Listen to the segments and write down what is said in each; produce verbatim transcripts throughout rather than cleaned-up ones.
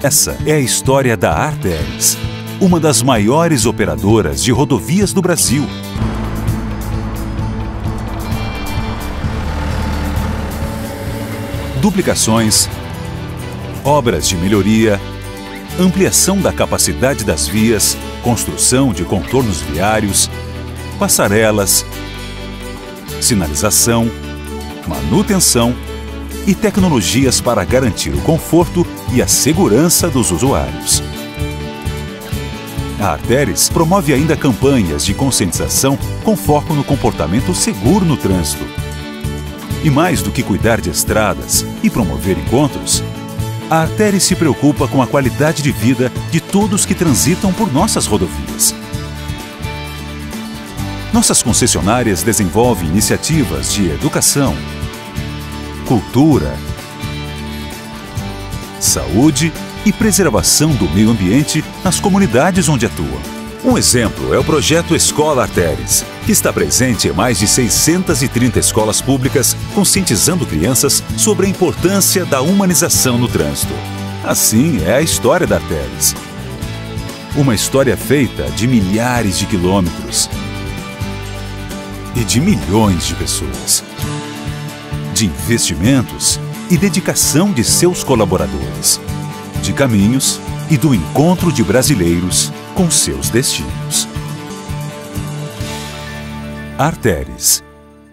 Essa é a história da Arteris, uma das maiores operadoras de rodovias do Brasil. Duplicações, obras de melhoria, ampliação da capacidade das vias, construção de contornos viários, passarelas, sinalização, manutenção e tecnologias para garantir o conforto e a segurança dos usuários. A Arteris promove ainda campanhas de conscientização com foco no comportamento seguro no trânsito. E mais do que cuidar de estradas e promover encontros, a Arteris se preocupa com a qualidade de vida de todos que transitam por nossas rodovias. Nossas concessionárias desenvolvem iniciativas de educação, cultura, saúde e preservação do meio ambiente nas comunidades onde atuam. Um exemplo é o projeto Escola Arteris, que está presente em mais de seiscentas e trinta escolas públicas, conscientizando crianças sobre a importância da humanização no trânsito. Assim é a história da Arteris. Uma história feita de milhares de quilômetros e de milhões de pessoas, de investimentos e dedicação de seus colaboradores, de caminhos e do encontro de brasileiros com seus destinos. Arteris.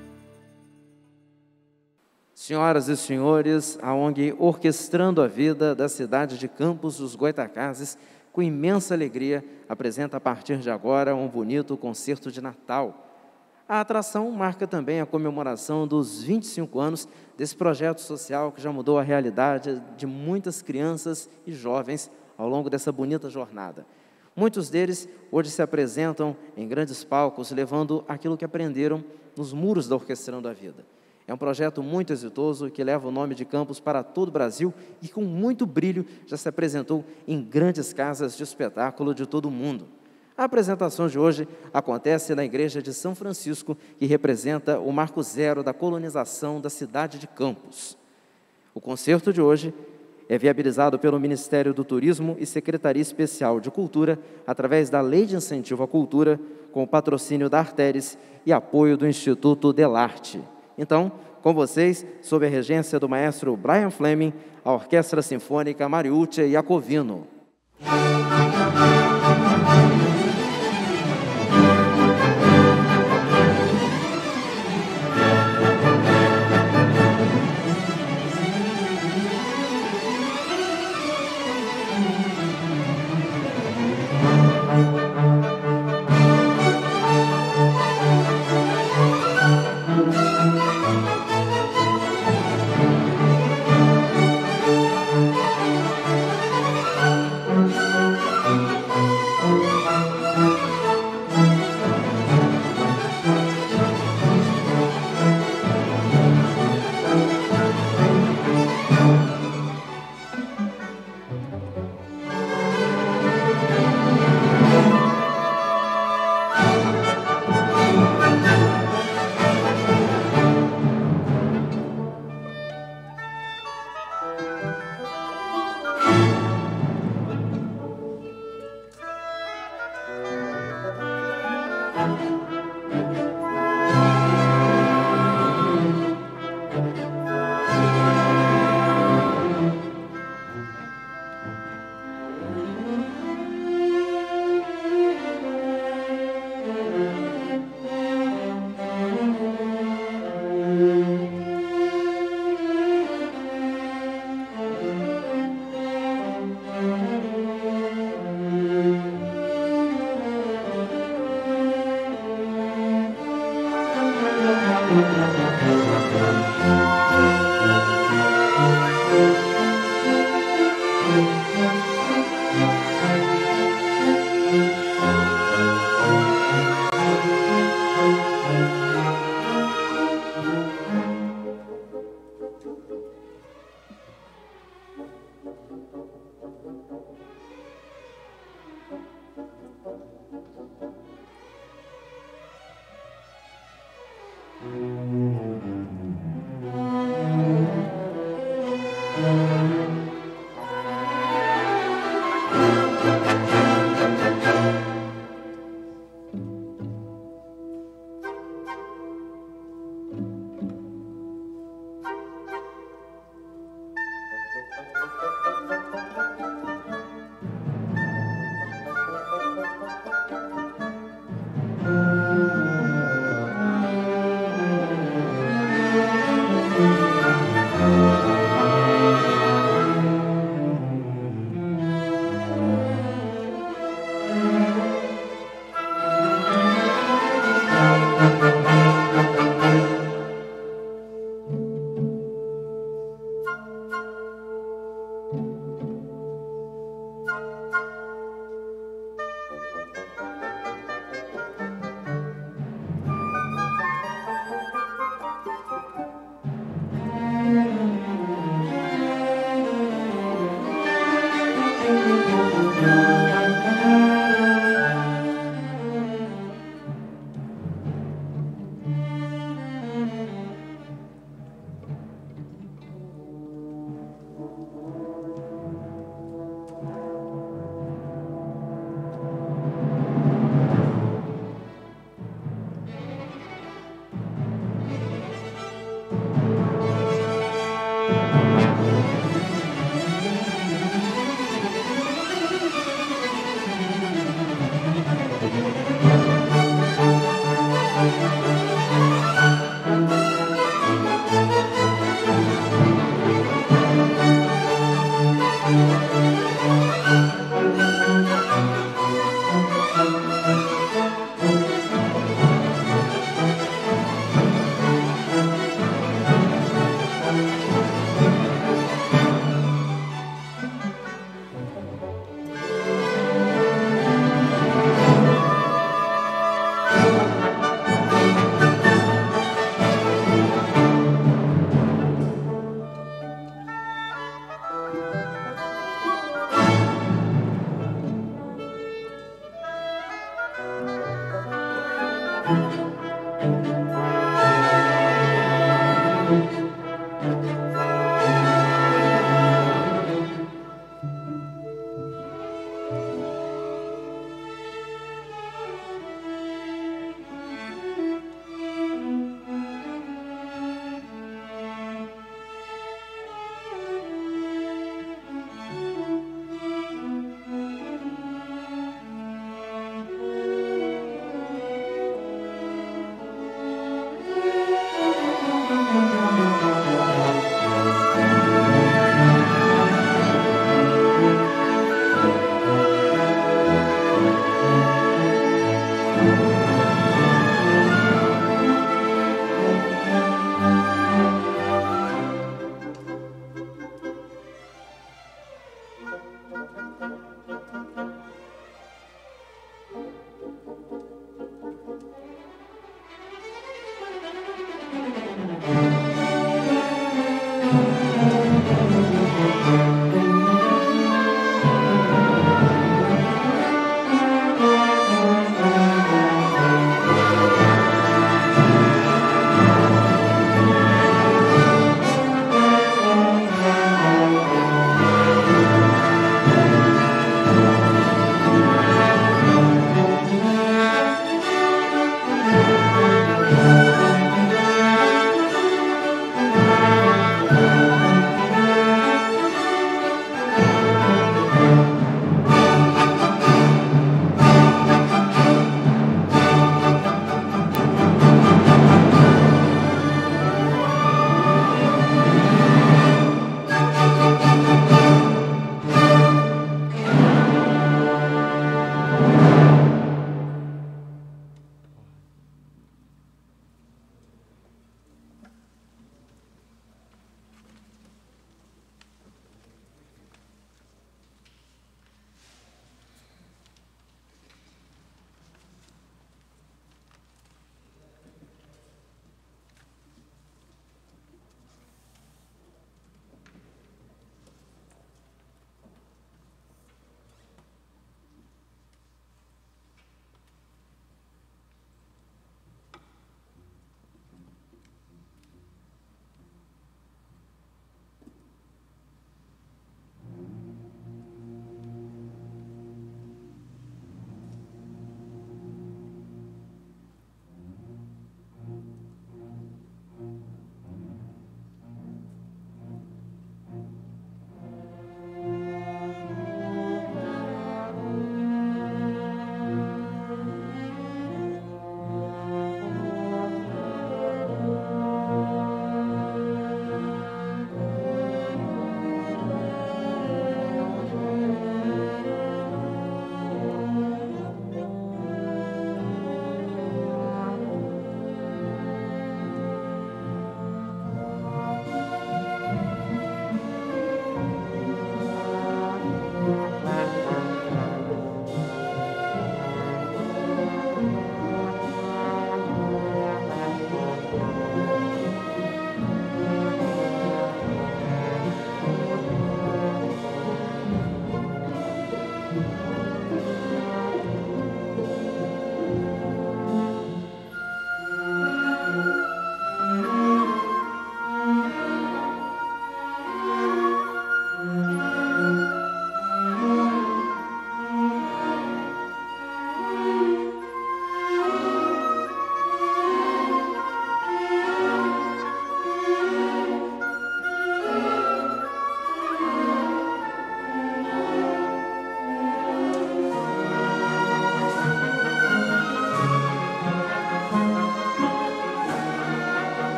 Senhoras e senhores, a O N G Orquestrando a Vida da cidade de Campos dos Goytacazes, com imensa alegria, apresenta a partir de agora um bonito concerto de Natal. A atração marca também a comemoração dos vinte e cinco anos desse projeto social que já mudou a realidade de muitas crianças e jovens ao longo dessa bonita jornada. Muitos deles hoje se apresentam em grandes palcos, levando aquilo que aprenderam nos muros da Orquestrando a Vida. É um projeto muito exitoso que leva o nome de Campos para todo o Brasil e com muito brilho já se apresentou em grandes casas de espetáculo de todo o mundo. A apresentação de hoje acontece na Igreja de São Francisco, que representa o marco zero da colonização da cidade de Campos. O concerto de hoje é viabilizado pelo Ministério do Turismo e Secretaria Especial de Cultura, através da Lei de Incentivo à Cultura, com o patrocínio da Arteris e apoio do Instituto Delarte. Então, com vocês, sob a regência do maestro Brian Fleming, a Orquestra Sinfônica Mariuccia Iacovino.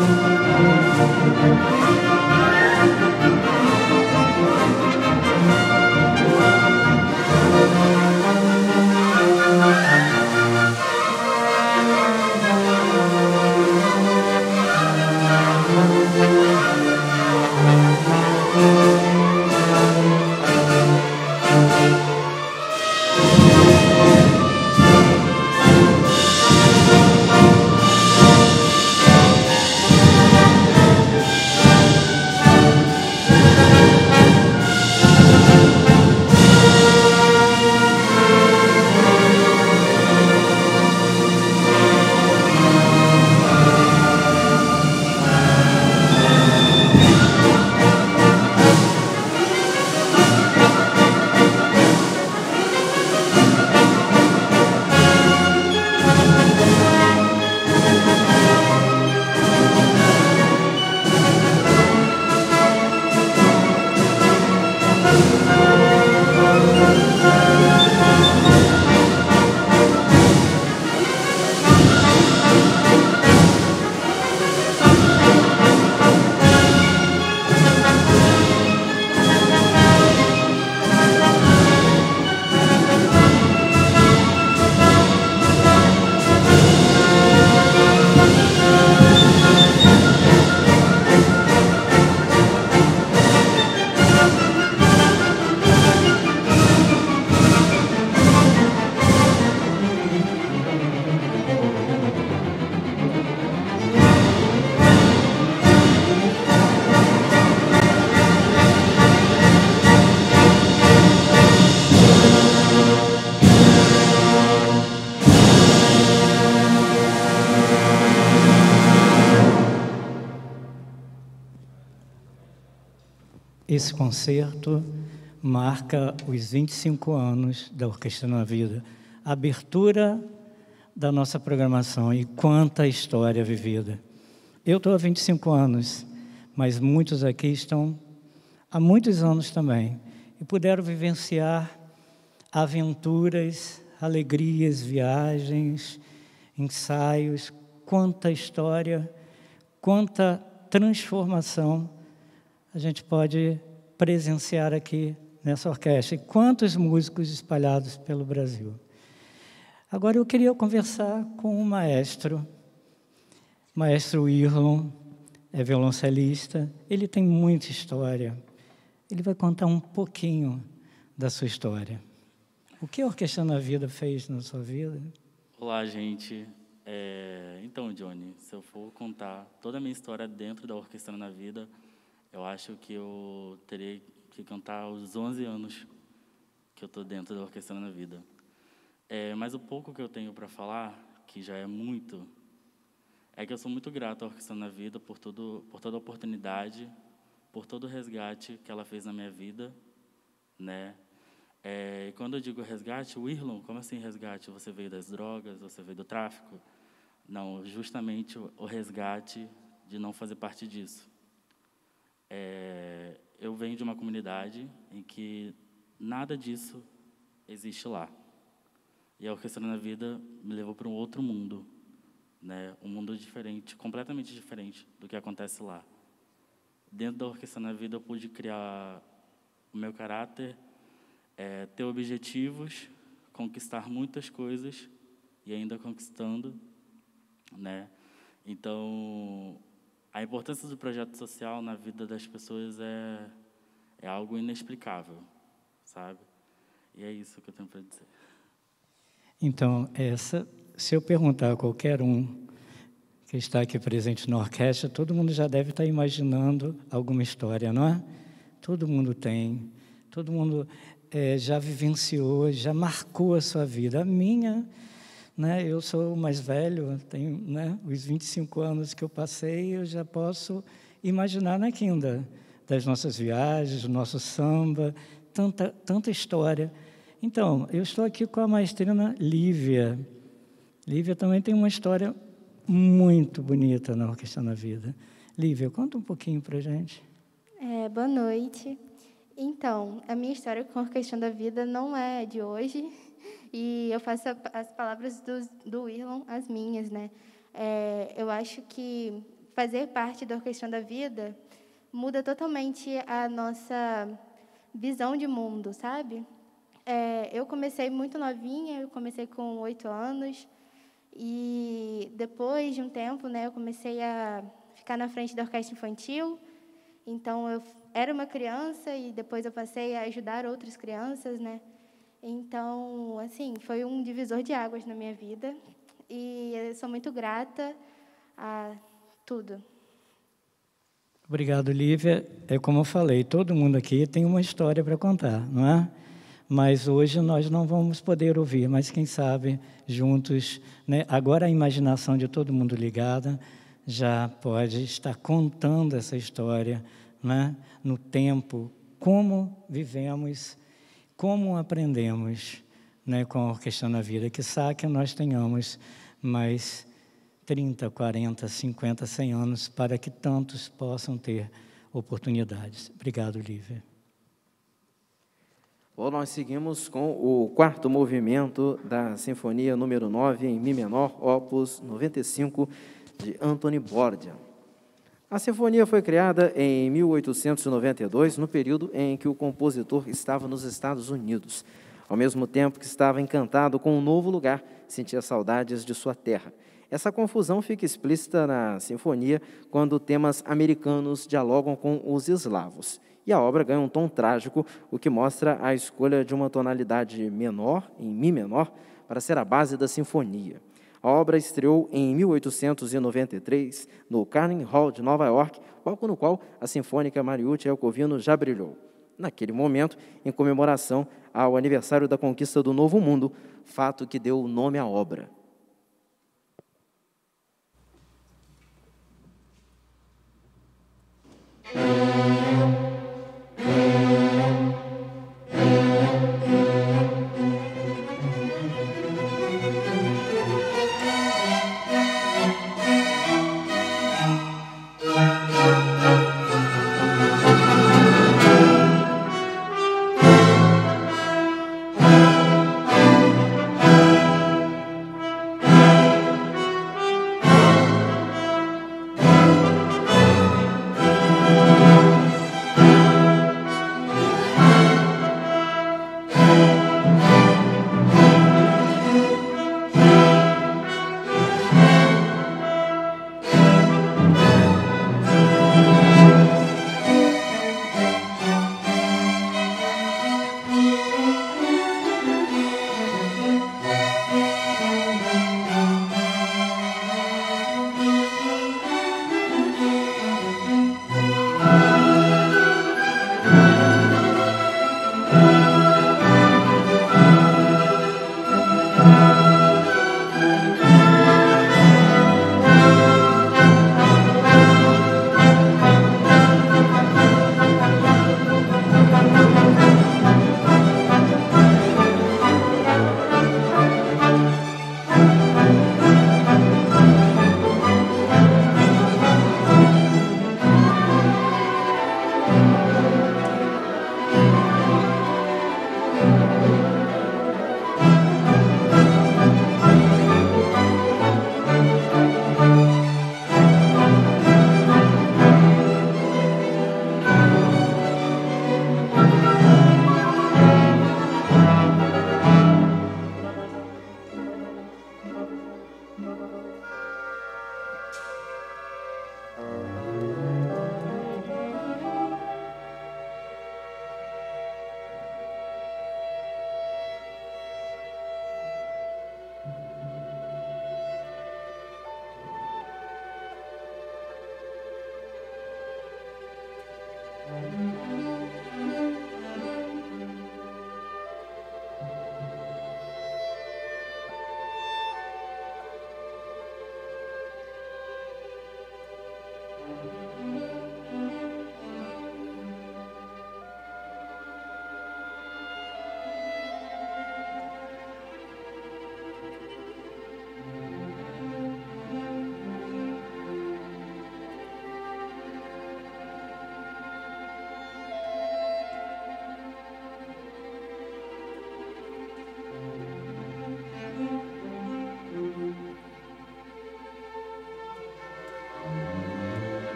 Esse concerto marca os vinte e cinco anos da Orquestrando a Vida, a abertura da nossa programação e quanta história vivida. Eu estou há vinte e cinco anos, mas muitos aqui estão há muitos anos também e puderam vivenciar aventuras, alegrias, viagens, ensaios, quanta história, quanta transformação a gente pode presenciar aqui nessa orquestra. E quantos músicos espalhados pelo Brasil. Agora eu queria conversar com o maestro, maestro Irlon, é violoncelista, ele tem muita história. Ele vai contar um pouquinho da sua história. O que a Orquestrando a Vida fez na sua vida? Olá, gente. É... Então, Johnny, se eu for contar toda a minha história dentro da Orquestrando a Vida, eu acho que eu terei que contar os onze anos que eu estou dentro da Orquestrando a Vida. É, mas o pouco que eu tenho para falar, que já é muito, é que eu sou muito grato à Orquestrando a Vida por, tudo, por toda a oportunidade, por todo o resgate que ela fez na minha vida, né? É, e quando eu digo resgate, o Irlon, como assim resgate? Você veio das drogas, você veio do tráfico? Não, justamente o, o resgate de não fazer parte disso. É, eu venho de uma comunidade em que nada disso existe lá. E a Orquestrando a Vida me levou para um outro mundo, né? Um mundo diferente, completamente diferente do que acontece lá. Dentro da Orquestrando a Vida eu pude criar o meu caráter, é, ter objetivos, conquistar muitas coisas e ainda conquistando, né? Então, a importância do projeto social na vida das pessoas é, é algo inexplicável, sabe? E é isso que eu tenho para dizer. Então, essa, se eu perguntar a qualquer um que está aqui presente na orquestra, todo mundo já deve estar imaginando alguma história, não é? Todo mundo tem, todo mundo é, já vivenciou, já marcou a sua vida. A minha, né, eu sou o mais velho, tenho, né, os vinte e cinco anos que eu passei, eu já posso imaginar na quinta das nossas viagens, do nosso samba, tanta, tanta história. Então, eu estou aqui com a maestrina Lívia. Lívia também tem uma história muito bonita na Orquestrando a Vida. Lívia, conta um pouquinho para a gente. É, boa noite. Então, a minha história com a Orquestrando a Vida não é de hoje, e eu faço as palavras do, do Irlon as minhas, né? É, eu acho que fazer parte da Orquestrando a Vida muda totalmente a nossa visão de mundo, sabe? É, eu comecei muito novinha, eu comecei com oito anos, e depois de um tempo, né, eu comecei a ficar na frente da orquestra infantil. Então, eu era uma criança e depois eu passei a ajudar outras crianças, né? Então, assim, foi um divisor de águas na minha vida, e eu sou muito grata a tudo. Obrigado, Lívia. É como eu falei, todo mundo aqui tem uma história para contar, não é? Mas hoje nós não vamos poder ouvir, mas quem sabe juntos, né? Agora a imaginação de todo mundo ligada já pode estar contando essa história, né? No tempo, como vivemos, como aprendemos, né? Com a Orquestrando a Vida. Quiçá que nós tenhamos mais trinta, quarenta, cinquenta, cem anos para que tantos possam ter oportunidades. Obrigado, Lívia. Bom, nós seguimos com o quarto movimento da Sinfonia número nove, em Mi menor, opus noventa e cinco, de Anthony Borgia. A sinfonia foi criada em mil oitocentos e noventa e dois, no período em que o compositor estava nos Estados Unidos. Ao mesmo tempo que estava encantado com um novo lugar, sentia saudades de sua terra. Essa confusão fica explícita na sinfonia quando temas americanos dialogam com os eslavos. E a obra ganha um tom trágico, o que mostra a escolha de uma tonalidade menor, em Mi menor, para ser a base da sinfonia. A obra estreou em mil oitocentos e noventa e três, no Carnegie Hall de Nova York, palco no qual a Sinfônica Mariucci Elcovino já brilhou. Naquele momento, em comemoração ao aniversário da conquista do Novo Mundo, fato que deu o nome à obra.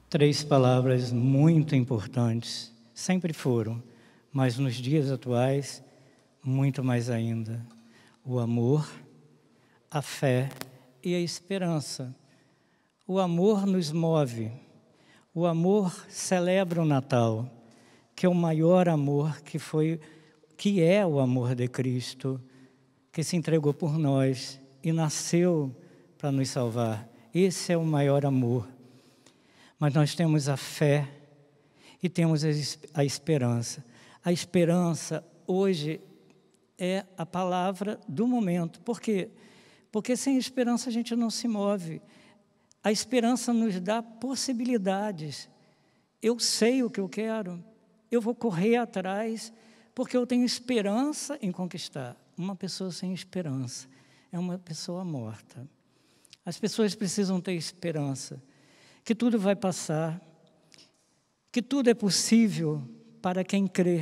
Três palavras muito importantes, sempre foram, mas nos dias atuais, muito mais ainda. O amor, a fé e a esperança. O amor nos move. O amor celebra o Natal, que é o maior amor que foi, que é o amor de Cristo, que se entregou por nós e nasceu para nos salvar. Esse é o maior amor. Mas nós temos a fé e temos a esperança. A esperança hoje é a palavra do momento. Por quê? Porque sem esperança a gente não se move. A esperança nos dá possibilidades. Eu sei o que eu quero, eu vou correr atrás, porque eu tenho esperança em conquistar. Uma pessoa sem esperança é uma pessoa morta. As pessoas precisam ter esperança, que tudo vai passar, que tudo é possível para quem crê.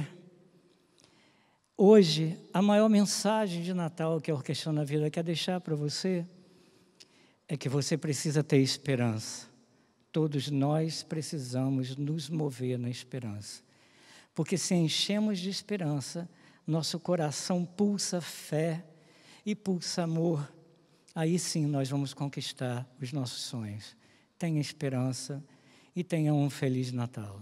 Hoje, a maior mensagem de Natal que a Orquestrando a Vida quer deixar para você é que você precisa ter esperança. Todos nós precisamos nos mover na esperança. Porque se enchemos de esperança, nosso coração pulsa fé e pulsa amor. Aí sim nós vamos conquistar os nossos sonhos. Tenha esperança e tenha um Feliz Natal.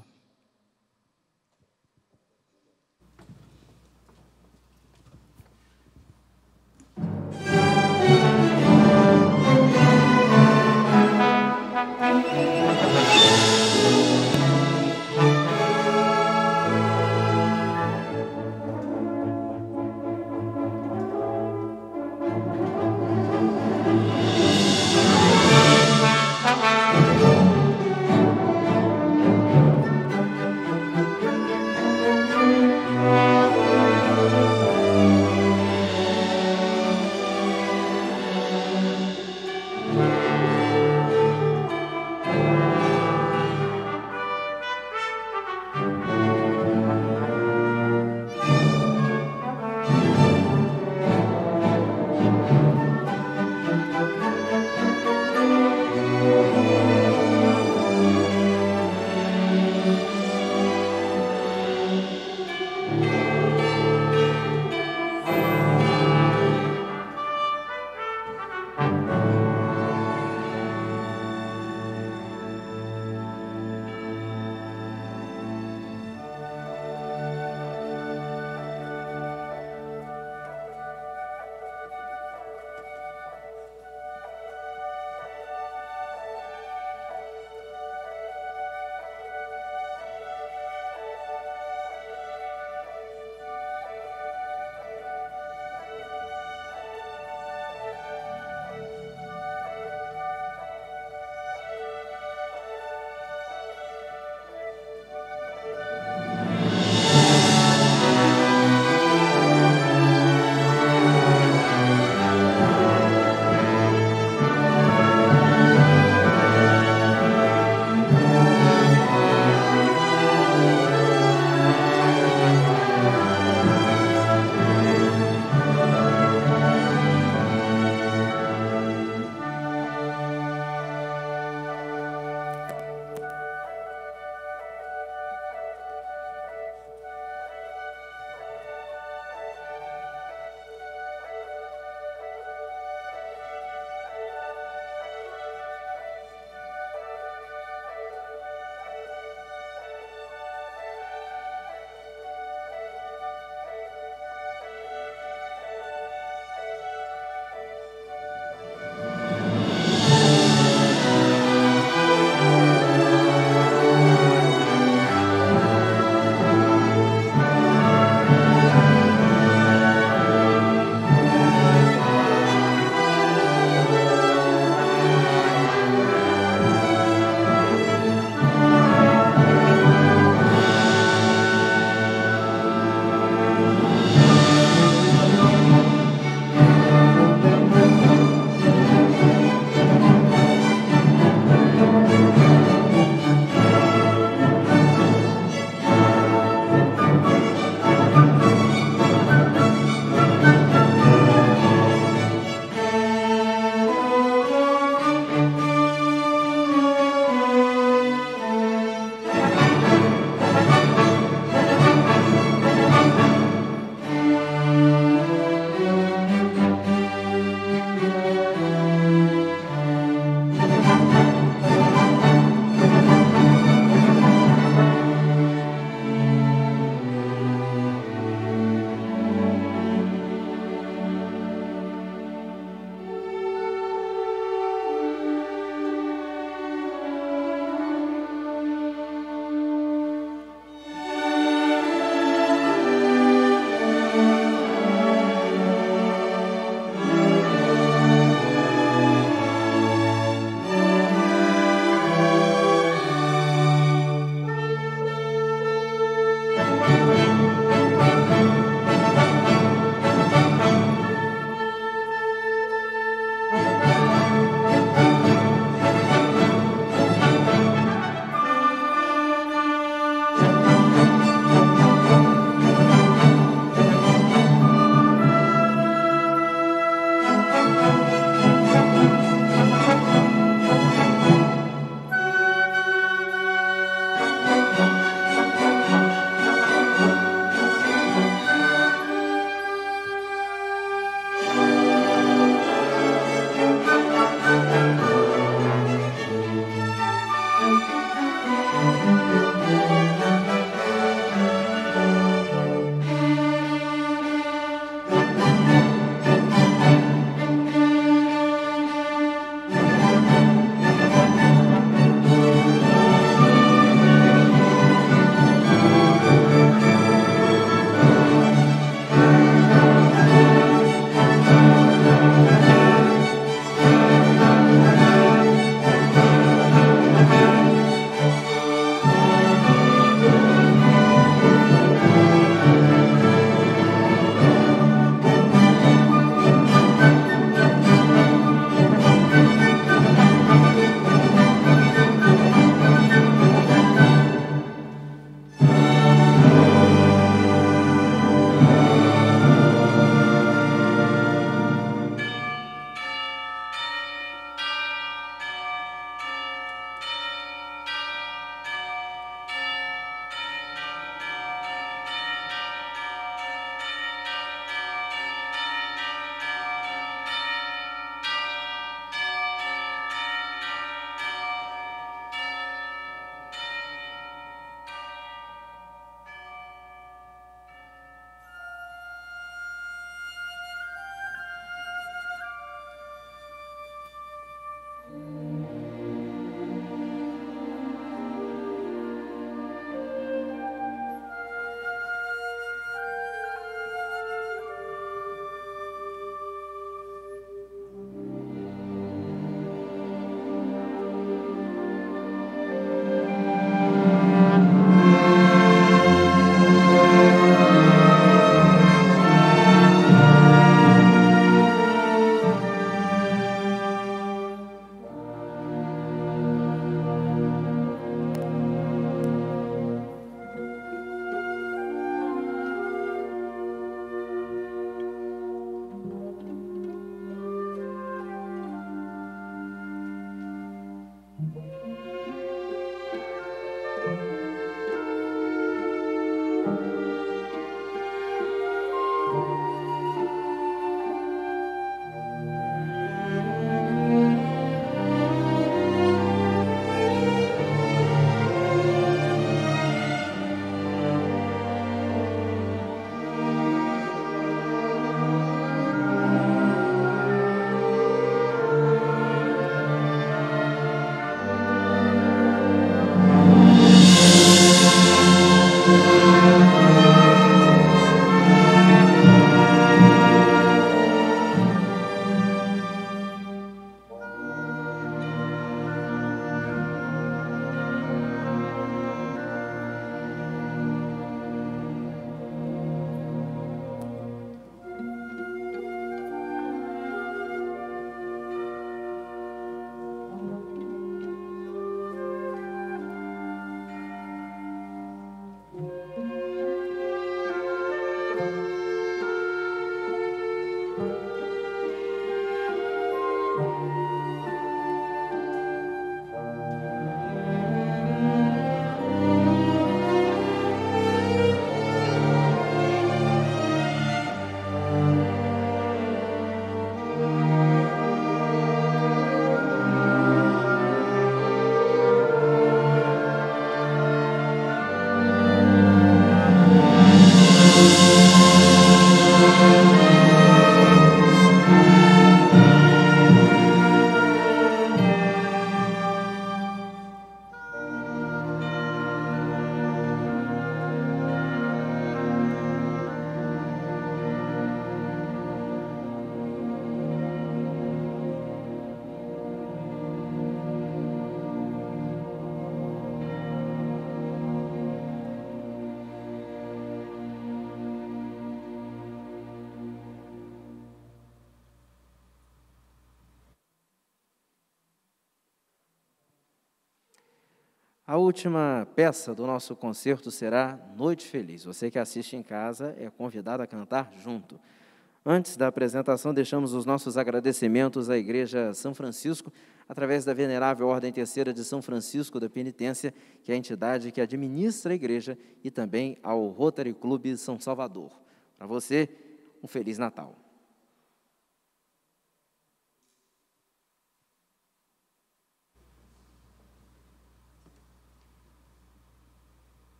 A última peça do nosso concerto será Noite Feliz. Você que assiste em casa é convidado a cantar junto. Antes da apresentação, deixamos os nossos agradecimentos à Igreja São Francisco, através da Venerável Ordem Terceira de São Francisco da Penitência, que é a entidade que administra a igreja, e também ao Rotary Clube São Salvador. Para você, um Feliz Natal.